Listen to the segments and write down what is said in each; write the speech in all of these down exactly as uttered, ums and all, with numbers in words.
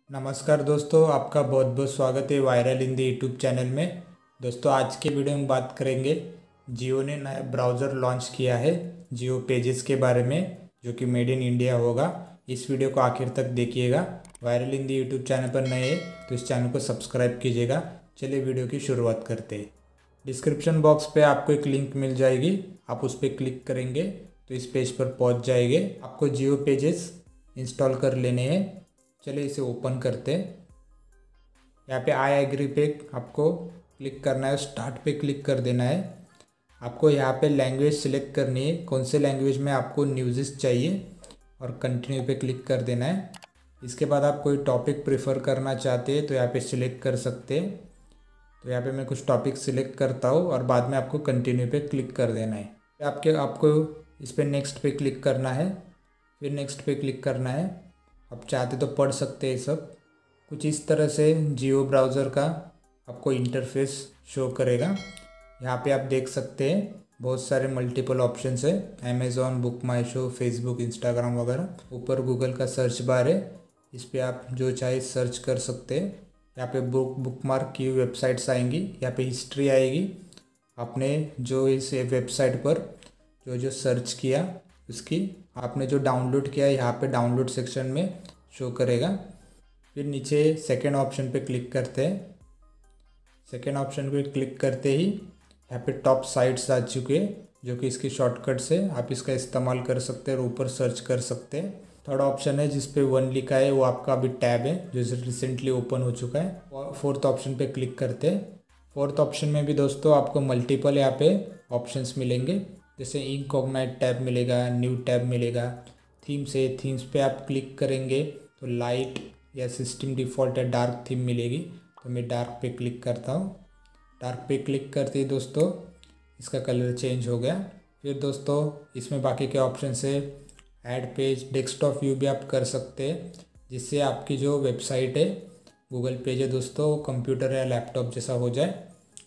नमस्कार दोस्तों, आपका बहुत बहुत स्वागत है वायरल हिंदी यूट्यूब चैनल में। दोस्तों, आज के वीडियो में बात करेंगे जियो ने नया ब्राउज़र लॉन्च किया है जियो पेजेस के बारे में, जो कि मेड इन इंडिया होगा। इस वीडियो को आखिर तक देखिएगा। वायरल हिंदी यूट्यूब चैनल पर नए हैं तो इस चैनल को सब्सक्राइब कीजिएगा। चलिए वीडियो की शुरुआत करते हैं। डिस्क्रिप्शन बॉक्स पे आपको एक लिंक मिल जाएगी, आप उस पर क्लिक करेंगे तो इस पेज पर पहुंच जाएंगे। आपको जियो पेजेस इंस्टॉल कर लेने हैं। चलिए इसे ओपन करते हैं। यहाँ पे आई एग्री पे आपको क्लिक करना है, स्टार्ट पे क्लिक कर देना है। आपको यहाँ पे लैंग्वेज सिलेक्ट करनी है, कौन से लैंग्वेज में आपको न्यूज़ चाहिए, और कंटिन्यू पे क्लिक कर देना है। इसके बाद आप कोई टॉपिक प्रेफर करना चाहते हैं तो यहाँ पे सिलेक्ट कर सकते हैं। तो यहाँ पे मैं कुछ टॉपिक सिलेक्ट करता हूँ और बाद में आपको कंटिन्यू पे क्लिक कर देना है। आपके आपको इस पर नेक्स्ट पे क्लिक करना है, फिर नेक्स्ट पे क्लिक करना है। आप चाहते तो पढ़ सकते हैं सब। कुछ इस तरह से जियो ब्राउज़र का आपको इंटरफेस शो करेगा। यहाँ पे आप देख सकते हैं बहुत सारे मल्टीपल ऑप्शंस है, Amazon, book my show, Facebook, Instagram वगैरह। ऊपर गूगल का सर्च बार है, इस पर आप जो चाहे सर्च कर सकते हैं। यहाँ पे बुक बुकमार्क की वेबसाइट्स आएंगी, यहाँ पे हिस्ट्री आएगी, आपने जो इस वेबसाइट पर जो जो सर्च किया उसकी, आपने जो डाउनलोड किया यहाँ पे डाउनलोड सेक्शन में शो करेगा। फिर नीचे सेकेंड ऑप्शन पे क्लिक करते हैं। सेकेंड ऑप्शन पे क्लिक करते ही यहाँ पे टॉप साइट्स आ चुके हैं, जो कि इसकी शॉर्टकट से आप इसका इस्तेमाल कर सकते हैं और ऊपर सर्च कर सकते हैं। थर्ड ऑप्शन है जिस पे वन लिखा है, वो आपका अभी टैब है जो रिसेंटली ओपन हो चुका है। और फोर्थ ऑप्शन पे क्लिक करते हैं। फोर्थ ऑप्शन में भी दोस्तों आपको मल्टीपल यहाँ पे ऑप्शंस मिलेंगे, जैसे इनकॉग्नाइट टैब मिलेगा, न्यू टैब मिलेगा, थीम्स है, थीम्स पे आप क्लिक करेंगे तो लाइट या सिस्टम डिफ़ॉल्ट या डार्क थीम मिलेगी। तो मैं डार्क पे क्लिक करता हूँ। डार्क पे क्लिक करते ही दोस्तों इसका कलर चेंज हो गया। फिर दोस्तों इसमें बाकी के ऑप्शन से ऐड पेज, डेस्कटॉप व्यू भी आप कर सकते हैं, जिससे आपकी जो वेबसाइट है, गूगल पेज है दोस्तों, वो कंप्यूटर या लैपटॉप जैसा हो जाए।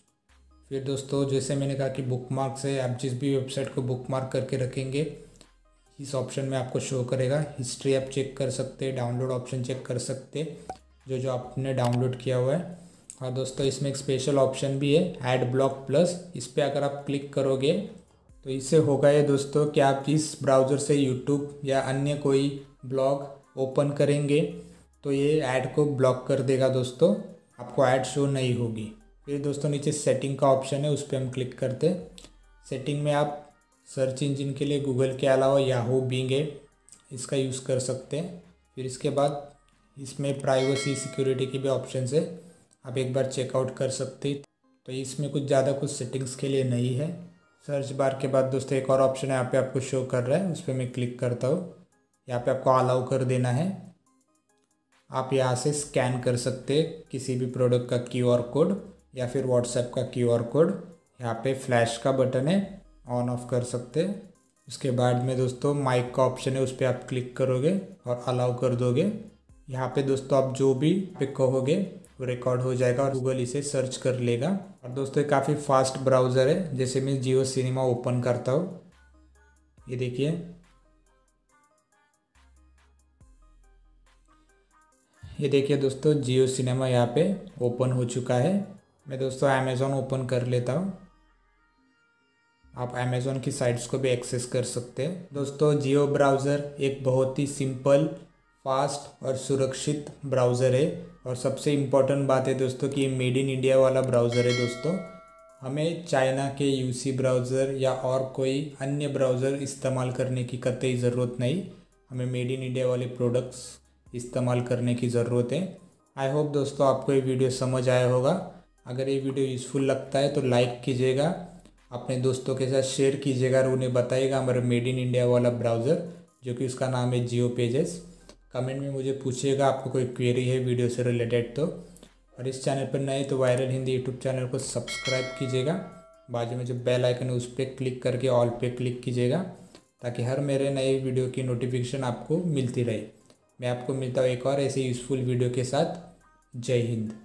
फिर दोस्तों जैसे मैंने कहा कि बुकमार्क से आप जिस भी वेबसाइट को बुकमार्क करके रखेंगे इस ऑप्शन में आपको शो करेगा। हिस्ट्री आप चेक कर सकते हैं, डाउनलोड ऑप्शन चेक कर सकते हैं, जो जो आपने डाउनलोड किया हुआ है। और दोस्तों इसमें एक स्पेशल ऑप्शन भी है, ऐड ब्लॉक प्लस। इस पर अगर आप क्लिक करोगे तो इससे होगा ये दोस्तों कि आप इस ब्राउज़र से यूट्यूब या अन्य कोई ब्लॉग ओपन करेंगे तो ये ऐड को ब्लॉक कर देगा दोस्तों, आपको ऐड शो नहीं होगी। फिर दोस्तों नीचे सेटिंग का ऑप्शन है, उस पर हम क्लिक करते हैं। सेटिंग में आप सर्च इंजन के लिए गूगल के अलावा याहू, बिंग है, इसका यूज़ कर सकते हैं। फिर इसके बाद इसमें प्राइवेसी सिक्योरिटी की भी ऑप्शन है, आप एक बार चेकआउट कर सकते हैं। तो इसमें कुछ ज़्यादा कुछ सेटिंग्स के लिए नहीं है। सर्च बार के बाद दोस्तों एक और ऑप्शन है, यहाँ पे आपको शो कर रहा है, उस पर मैं क्लिक करता हूँ। यहाँ पे आपको अलाउ कर देना है। आप यहाँ से स्कैन कर सकते हैं किसी भी प्रोडक्ट का क्यूआर कोड या फिर व्हाट्सएप का क्यूआर कोड। यहाँ पे फ्लैश का बटन है, ऑन ऑफ कर सकते हैं। उसके बाद में दोस्तों माइक का ऑप्शन है, उस पर आप क्लिक करोगे और अलाउ कर दोगे। यहाँ पे दोस्तों आप जो भी पे कहोगे वो रिकॉर्ड हो जाएगा और गूगल इसे सर्च कर लेगा। और दोस्तों काफ़ी फास्ट ब्राउज़र है। जैसे मैं जियो सिनेमा ओपन करता हूँ, ये देखिए, ये देखिए दोस्तों जियो सिनेमा यहाँ पे ओपन हो चुका है। मैं दोस्तों अमेज़ॉन ओपन कर लेता हूँ। आप अमेज़ॉन की साइट्स को भी एक्सेस कर सकते हैं। दोस्तों जियो ब्राउज़र एक बहुत ही सिंपल, फास्ट और सुरक्षित ब्राउज़र है। और सबसे इम्पोर्टेंट बात है दोस्तों कि ये मेड इन इंडिया वाला ब्राउज़र है दोस्तों। हमें चाइना के यूसी ब्राउज़र या और कोई अन्य ब्राउज़र इस्तेमाल करने की कतई ज़रूरत नहीं, हमें मेड इन इंडिया वाले प्रोडक्ट्स इस्तेमाल करने की ज़रूरत है। आई होप दोस्तों आपको ये वीडियो समझ आया होगा। अगर ये वीडियो यूज़फुल लगता है तो लाइक कीजिएगा, अपने दोस्तों के साथ शेयर कीजिएगा और उन्हें बताइएगा हमारा मेड इन इंडिया वाला ब्राउज़र, जो कि उसका नाम है जियो पेजेस। कमेंट में मुझे पूछिएगा आपको कोई क्वेरी है वीडियो से रिलेटेड तो। और इस चैनल पर नए तो वायरल हिंदी यूट्यूब चैनल को सब्सक्राइब कीजिएगा। बाजू में जो बेल आइकन है उस पर क्लिक करके ऑल पे क्लिक कीजिएगा, ताकि हर मेरे नए वीडियो की नोटिफिकेशन आपको मिलती रहे। मैं आपको मिलता हूँ एक और ऐसे यूज़फुल वीडियो के साथ। जय हिंद।